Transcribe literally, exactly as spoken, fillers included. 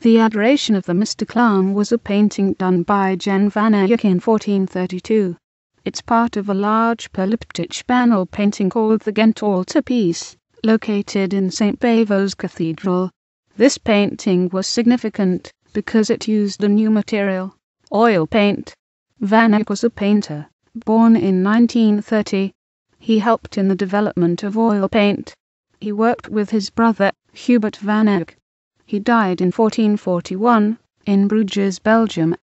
The Adoration of the Mister Clown was a painting done by Jan van Eyck in fourteen thirty-two. It's part of a large polyptych panel painting called the Ghent Altarpiece, located in Saint Bavo's Cathedral. This painting was significant because it used a new material, oil paint. Van Eyck was a painter, born in nineteen thirty. He helped in the development of oil paint. He worked with his brother, Hubert van Eyck. He died in fourteen forty-one, in Bruges, Belgium,